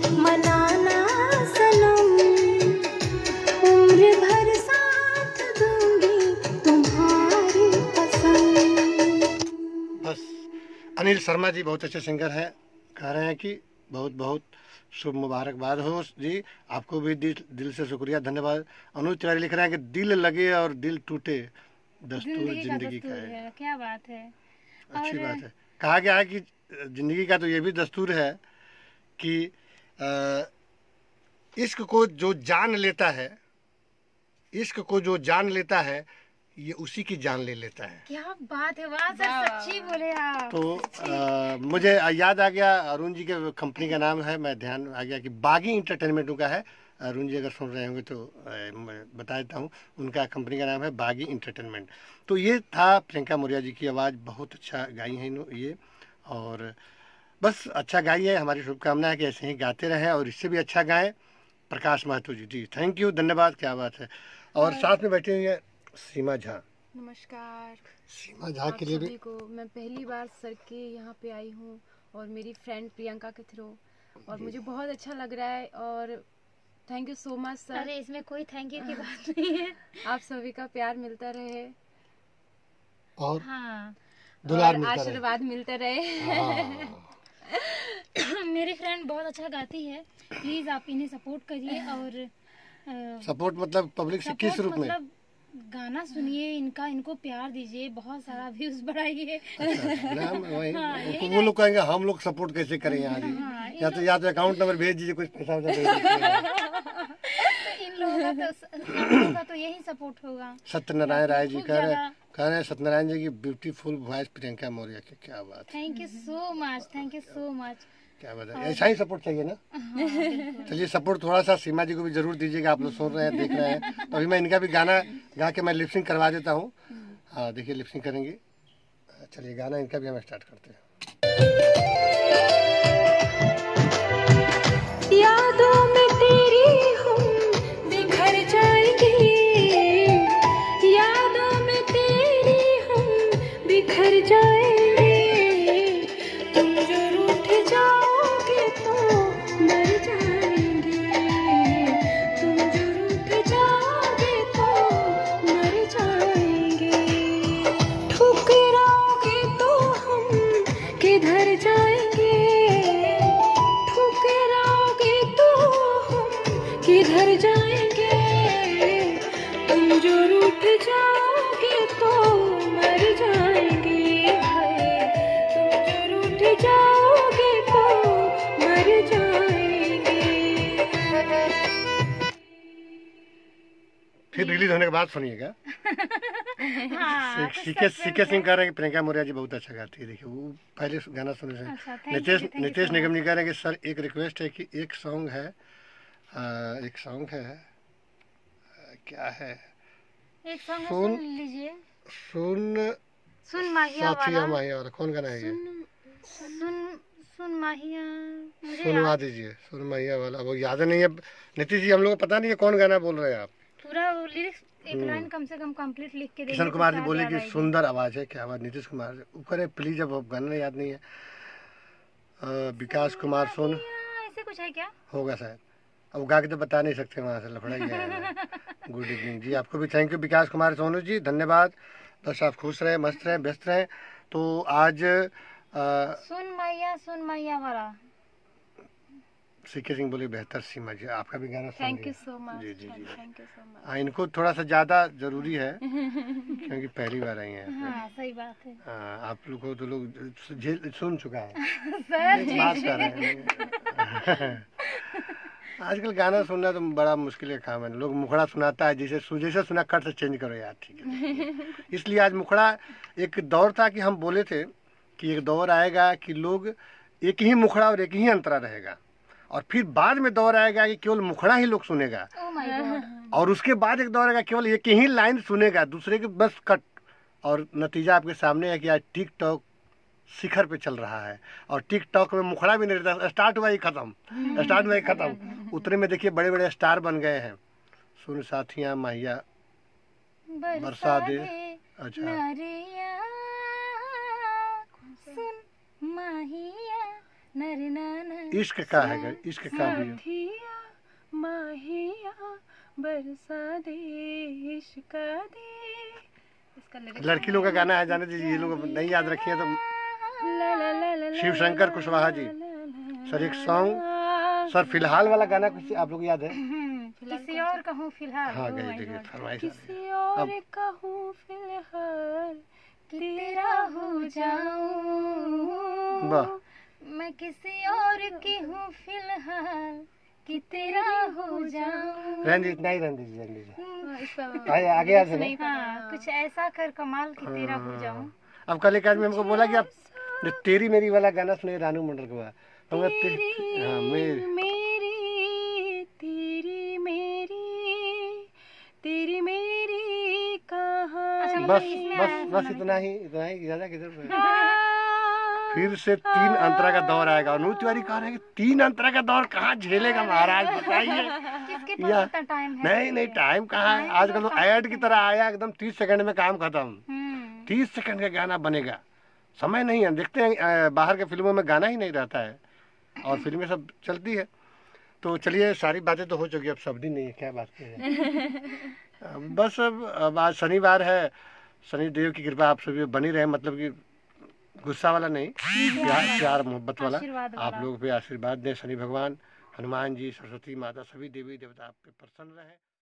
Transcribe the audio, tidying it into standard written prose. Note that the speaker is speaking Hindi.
मनाना सनम, उम्र भर साथ दूंगी तुम्हारी कसम। बस अनिल शर्मा जी बहुत अच्छे सिंगर हैं, कह रहे हैं कि बहुत बहुत शुभ मुबारकबाद हो जी। आपको भी दिल से शुक्रिया, धन्यवाद। अनुज तिवारी लिख रहे हैं कि दिल लगे और दिल टूटे दस्तूर जिंदगी का है। क्या बात है, अच्छी बात है। कहा गया है कि जिंदगी का तो ये भी दस्तूर है कि इश्क को जो जान लेता है, इश्क को जो जान लेता है ये उसी की जान ले लेता है। क्या बात है, वाह सर, सच्ची बोले आप। तो मुझे याद आ गया, अरुण जी के कंपनी का नाम है, मैं ध्यान आ गया कि बागी इंटरटेनमेंट का है। अरुण जी अगर सुन रहे होंगे तो मैं बता देता हूँ, उनका कंपनी का नाम है बागी इंटरटेनमेंट। तो ये था प्रियंका मौर्य जी की आवाज़, बहुत अच्छा गाई है ये, और बस अच्छा गाई है। हमारी शुभकामना है कि ऐसे ही गाते रहें और इससे भी अच्छा गाएं। प्रकाश महतो जी, जी थैंक यू, धन्यवाद, क्या बात है। और साथ में बैठे हुए हैं सीमा झा। नमस्कार सीमा झा के लिए भी को मैं पहली बार सर के यहाँ पे आई हूँ और मेरी फ्रेंड प्रियंका के थ्रू, और मुझे बहुत अच्छा लग रहा है और thank you so much sir. अरे इसमें कोई थैंक यू की बात नहीं है। आप सभी का प्यार मिलता रहे और हाँ, दुलार और आशीर्वाद मिलते रहे। मेरी फ्रेंड बहुत अच्छा गाती है, प्लीज आप इन्हें सपोर्ट करिए। और सपोर्ट मतलब पब्लिक से किस रूप में? मतलब गाना सुनिए इनका, इनको प्यार दीजिए, बहुत सारा व्यूज बढ़ाइए। वो लोग कहेंगे हम लोग सपोर्ट कैसे करें यहाँ जी? या तो अकाउंट नंबर भेज दीजिए, कुछ पैसा भेज दीजिए। इन लोगों का तो यही सपोर्ट होगा। सत्यनारायण राय जी कह रहे हैं सत्यनारायण जी की ब्यूटीफुल वॉइस प्रियंका मौर्य की, क्या बात है। Thank you so much, thank you so much. क्या बात है, ऐसा ही सपोर्ट चाहिए ना। चलिए सपोर्ट थोड़ा सा सीमा जी को भी जरूर दीजिएगा। आप लोग सुन रहे हैं, देख रहे हैं, तो अभी मैं इनका भी गाना गा के मैं लिपसिंग करवा देता हूँ। हाँ देखिए लिपसिंग करेंगे। चलिए गाना इनका भी हम स्टार्ट करते हैं। यादों में तेरी हम बिखर जाएंगे, यादों में तेरी हम बिखर जाएंगे, तुम जो रूठ जाओगे तो मर जाएंगे, तुम जो रूठ जाओगे तो मर जाएंगे, ठुकराओगे तो हम किधर जाएंगे, ठुकराओगे तो हम किधर जाएंगे, तुम जो रूठ जाओगे तो मर जाएंगे, तुम जो रूठ जाओगे तो मर जाएंगे। फिर रिलीज होने के बाद सुनिएगा। सीके सिंह कह रहे हैं कि प्रियंका मौर्य जी बहुत अच्छा गाती है। देखिए वो पहले गाना सुने से नितेश निगम जी कह रहे हैं कि सर एक रिक्वेस्ट है कि एक सॉन्ग है क्या है, एक सॉन्ग सुन लीजिए। सुन माहिया वाला कौन गाना है ये? सुन माहिया, सुनवा दीजिए, सुन माहिया वाला। वो याद नहीं है नीतीश जी, हम लोग को पता नहीं है कौन गाना बोल रहे हैं आप। पूरा लिरिक्स एक लाइन कम से कम कंप्लीट लिख के किशन कुमार जी बोले कि सुंदर आवाज है, क्या आवाज? नीतीश कुमार ऊपर है प्लीज, अब गाना याद नहीं है। विकास कुमार सोनू ऐसे कुछ है क्या? होगा शायद, अब गा के तो बता नहीं सकते, वहाँ से लफड़ा ही है। गुड इवनिंग जी, आपको भी थैंक यू विकास कुमार सोनू जी, धन्यवाद। बस आप खुश रहें, मस्त रहें, व्यस्त रहें। तो आज सुन मैया वाला सीके सिंह बोले बेहतर सीमा जी, आपका भी गाना थैंक यू सो मच। जी जी जी, थैंक यू सो मच। हाँ इनको थोड़ा सा ज़्यादा ज़रूरी है क्योंकि पहली बार आई हैं। हाँ सही बात है। हाँ आप लोग को तो लोग सुन चुका है, सर बात कर रहे हैं। आजकल गाना सुनना तो बड़ा मुश्किल का काम है। लोग मुखड़ा सुनाता है, जैसे सुना कट से चेंज करो यार, ठीक है। इसलिए आज मुखड़ा, एक दौर था कि हम बोले थे कि एक दौर आएगा कि लोग एक ही मुखड़ा और एक ही अंतरा रहेगा, और फिर बाद में दौर आएगा कि केवल मुखड़ा ही लोग सुनेगा, और उसके बाद एक दौर आएगा केवल एक ही लाइन सुनेगा, दूसरे के बस कट। और नतीजा आपके सामने है कि आज टिकटॉक शिखर पे चल रहा है, और टिकटॉक में मुखड़ा भी नहीं रहता, स्टार्ट हुआ ही खत्म, स्टार्ट हुआ ही खत्म। उतने में देखिए बड़े बड़े स्टार बन गए हैं। सुन साथियाँ माहिया बरसा दे, अच्छा सुन माहिया नरी नाना इश्क का है, इश्क का भी है। साथिया माहिया बरसा दे इश्क दे, इसका lyrics लड़की लोग का गाना है, जाने दीजिए, ये लोग नहीं याद रखिए तो। ला ला ला ला शिव शंकर कुशवाहा जी सर, एक सॉन्ग सर, फिलहाल वाला गाना कुछ आप लोग याद है? किसी और कहूँ फिलहाल। हाँ Oh गए my देखिए, God। फरमाइश आ रही किसी है। और अब कहूँ फिलहाल तेरा हो जाऊं, वाह, मैं किसी और की हूँ फिलहाल कि तेरा हो जाऊं। रहने दीजिए, इतना ही रहने दीजिए, रहने दीजिए। इस पर आगे याद है ना? हाँ, कुछ ऐसा कर कमाल कि तेरा हो जाऊं। अब कल एक आदमी हमको बोला कि आप जो तेरी मेरी वाला गाना सुने, रानू मंडल का। हाँ, मेरी मेरी तेरी मेरी तेरी मेरी कहानी। बस बस बस इतना ही, ज्यादा किधर से? फिर से 3 अंतरा का दौर आएगा। अनु तिवारी कह रहे हैं कि 3 अंतरा का दौर कहाँ झेलेगा महाराज, बताइए। किसके या पास इतना टाइम है? नहीं नहीं, टाइम कहाँ है आजकल, तो ऐड की तरह आया एकदम, 30 सेकंड में काम खत्म। 30 सेकंड का गाना बनेगा, समय नहीं है। देखते हैं बाहर के फिल्मों में गाना ही नहीं रहता है और फिल्में सब चलती है। तो चलिए, सारी बातें तो हो चुकी, अब शब्द ही नहीं है, क्या बात है। बस अब आज शनिवार है, शनिदेव की कृपा आप सभी पे बनी रहे, मतलब कि गुस्सा वाला नहीं, प्यार मोहब्बत वाला। आशीर्वाद आप लोगों पे आशीर्वाद दें, शनि भगवान, हनुमान जी, सरस्वती माता, सभी देवी देवता आप पे प्रसन्न रहे।